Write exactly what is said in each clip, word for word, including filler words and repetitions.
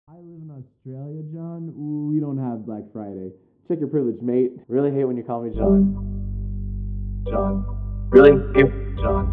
I live in Australia, John. Ooh, we don't have Black Friday. Check your privilege, mate. Really hate when you call me John. John. Really hate John.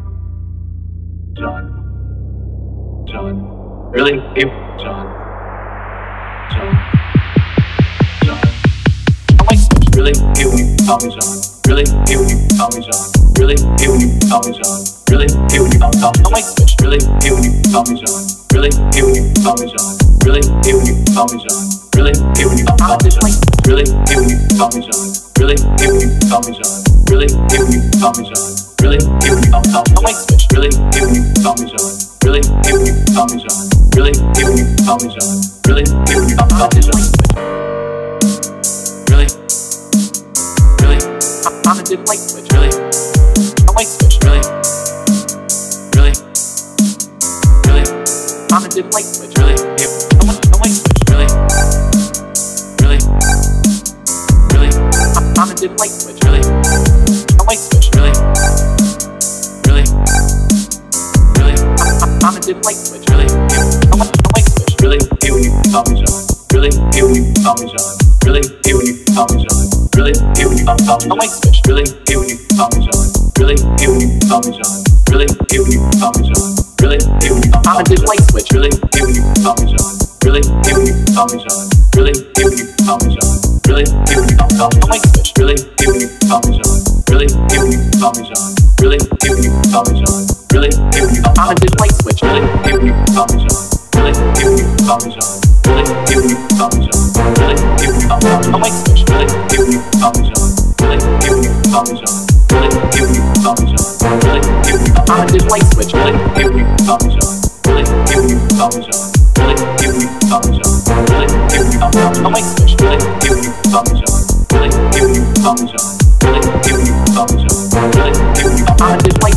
John. John. Really hate John. John. John. I like switch. Really hate when you call me John. Really hate when you call me John. Really hate when you call me John. Really hate when you call me John. I like switch. Really hate when you call me John. Really hate when you call me John. Really hate when you call me John. Really hate when you call me John. Really hate when you call me John. Really hate when you call me John. Really hate when you call me John. Really hate when you call me John. I like switch. Really hate when you call me John. Really hate when you call me John. Really hate when you call me John. Really hate when you call me John. Really, really, I'm a dick light switch. Really, a light switch. Really, really, really, I'm a dick light switch. Really, a light switch. Really, really, really, I'm a dick light switch. Really, a light switch. Really, really, really, I'm a dick light switch. Really, a light switch. Really, hate when you call me John. Really, hate when you call me John. Really hate when you call me John. Really hate when you call me John. I like switch. Really hate when you call me John. Really hate when you call me John. Really hate when you call me John. Really hate when you call me John. I'm a dick light switch. Really hate when you call me John. Really hate when you call me John. Really hate when you call me John. Really hate when you call me John. I like switch. Really hate when you call me John. Really hate when you call me John. Really hate when you call me John. Really hate when you call me John. I'm a dick light switch. Really hate when you call me John. Really hate when you call me John. Really hate when you call me John. Really hate when you call me John. I like switch. Really hate when you call me John. Really hate when you call me John. Really hate when you call me John. Really hate when you call me John. I'm a dick light switch. Really hate when you call me John. Really hate when you call me John. Really hate when you call me John. Really hate when you call me John. I like switch. Really hate when you call me John. Really hate when you call me John. Really hate when you call me John. Really hate when you call me John. I'm a dick light